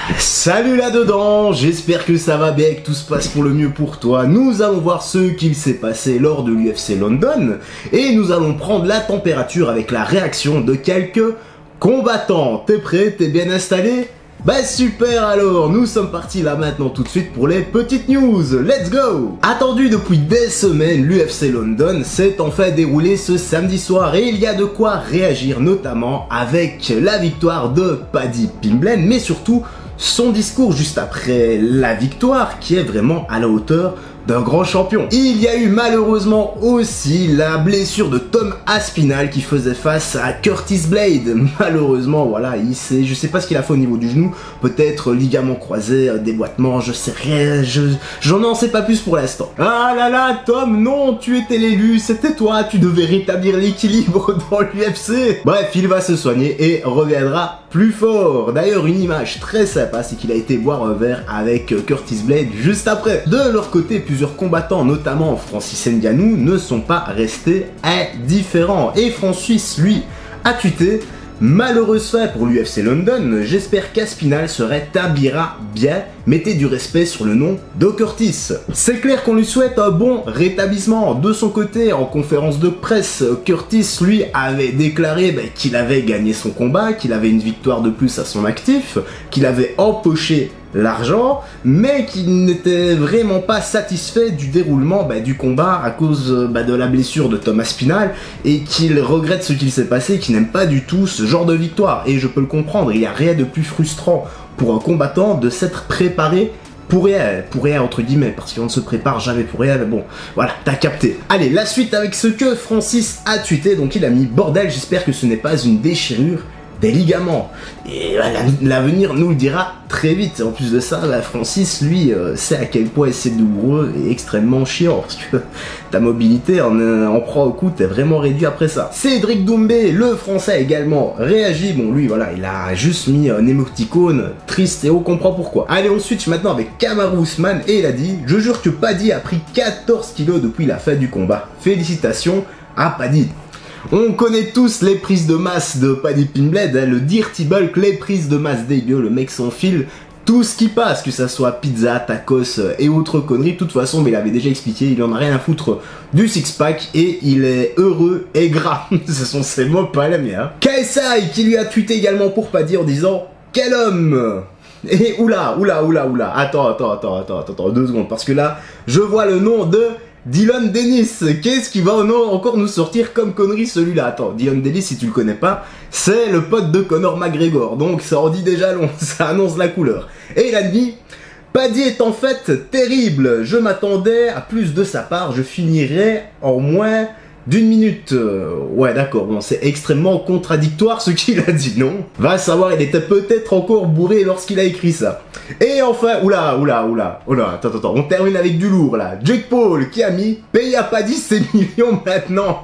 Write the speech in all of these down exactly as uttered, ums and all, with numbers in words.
Salut là-dedans, j'espère que ça va bien, que tout se passe pour le mieux pour toi. Nous allons voir ce qu'il s'est passé lors de l'U F C London et nous allons prendre la température avec la réaction de quelques combattants. T'es prêt? T'es bien installé? Bah super alors, nous sommes partis là maintenant tout de suite pour les petites news, let's go! Attendu depuis des semaines, l'U F C London s'est enfin déroulé ce samedi soir et il y a de quoi réagir, notamment avec la victoire de Paddy Pimblett, mais surtout son discours juste après la victoire qui est vraiment à la hauteur d'un grand champion. Il y a eu malheureusement aussi la blessure de Tom Aspinall qui faisait face à Curtis Blade. Malheureusement, voilà, il sait, je sais pas ce qu'il a fait au niveau du genou, peut-être ligament croisé, déboîtement, je sais rien, je j'en en sais pas plus pour l'instant. Ah là là, Tom, non, tu étais l'élu, c'était toi, tu devais rétablir l'équilibre dans l'U F C. Bref, il va se soigner et reviendra plus fort. D'ailleurs, une image très sympa, c'est qu'il a été boire un verre avec Curtis Blade juste après. De leur côté, plusieurs combattants, notamment Francis Ngannou, ne sont pas restés indifférents. Et Francis, lui, a tweeté: malheureuse fin pour l'U F C London, j'espère qu'Aspinall se rétablira bien, mettez du respect sur le nom de Curtis. C'est clair qu'on lui souhaite un bon rétablissement. De son côté, en conférence de presse, Curtis lui avait déclaré bah, qu'il avait gagné son combat, qu'il avait une victoire de plus à son actif, qu'il avait empoché l'argent, mais qu'il n'était vraiment pas satisfait du déroulement bah, du combat à cause bah, de la blessure de Tom Aspinall et qu'il regrette ce qu'il s'est passé, qu'il n'aime pas du tout ce genre de victoire. Et je peux le comprendre, il n'y a rien de plus frustrant pour un combattant de s'être préparé pour rien, pour rien entre guillemets, parce qu'on ne se prépare jamais pour rien, mais bon, voilà, t'as capté. Allez, la suite avec ce que Francis a tweeté, donc il a mis: bordel, j'espère que ce n'est pas une déchirure des ligaments. Et bah, l'avenir nous le dira très vite. En plus de ça, bah, Francis, lui, euh, sait à quel point c'est douloureux et extrêmement chiant, parce que ta mobilité en, euh, en prend au coup, t'es vraiment réduit après ça. Cédric Doumbé, le français, a également réagi. Bon, lui, voilà, il a juste mis un émoticône triste et on comprend pourquoi. Allez, on switch maintenant avec Kamaru Usman et il a dit: je jure que Paddy a pris quatorze kilos depuis la fin du combat. Félicitations à Paddy. On connaît tous les prises de masse de Paddy Pimblett, hein, le Dirty Bulk, les prises de masse dégueu, le mec s'enfile tout ce qui passe, que ça soit pizza, tacos et autres conneries. De toute façon, mais il avait déjà expliqué, il en a rien à foutre du six-pack et il est heureux et gras. Ce sont ses mots, pas les miens. K S I qui lui a tweeté également pour Paddy en disant: quel homme! Et oula, oula, oula, oula, attends, attends, attends, attends, attends, deux secondes, parce que là, je vois le nom de Dylan Dennis. Qu'est-ce qui va encore nous sortir comme connerie celui-là? Attends, Dylan Dennis, si tu le connais pas, c'est le pote de Conor McGregor, donc ça en dit déjà long, ça annonce la couleur. Et il a dit: Paddy est en fait terrible, je m'attendais à plus de sa part, je finirai en moins d'une minute. Euh, ouais d'accord, bon c'est extrêmement contradictoire ce qu'il a dit, non? Va savoir, il était peut-être encore bourré lorsqu'il a écrit ça. Et enfin, oula, oula, oula, oula, attends, attends, on termine avec du lourd là. Jake Paul qui a mis: paye à Paddy ses millions maintenant.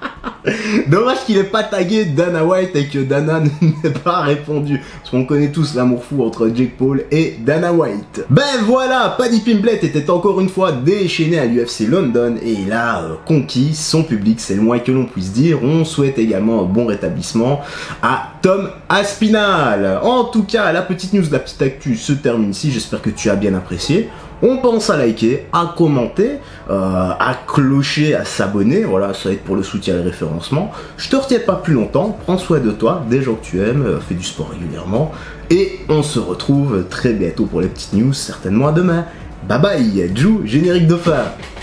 Dommage qu'il ait pas tagué Dana White et que Dana n'ait pas répondu. Parce qu'on connaît tous l'amour fou entre Jake Paul et Dana White. Ben voilà, Paddy Pimblett était encore une fois déchaîné à l'U F C London et il a euh, conquis son public, c'est le moins que l'on puisse dire. On souhaite également un bon rétablissement à Tom Aspinall. En tout cas, la petite news, la petite actu se termine ici. J'espère que tu as bien apprécié. On pense à liker, à commenter, euh, à clocher, à s'abonner. Voilà, ça va être pour le soutien et le référencement. Je te retiens pas plus longtemps. Prends soin de toi, des gens que tu aimes, euh, fais du sport régulièrement. Et on se retrouve très bientôt pour les petites news, certainement à demain. Bye bye, Jou, générique de fin.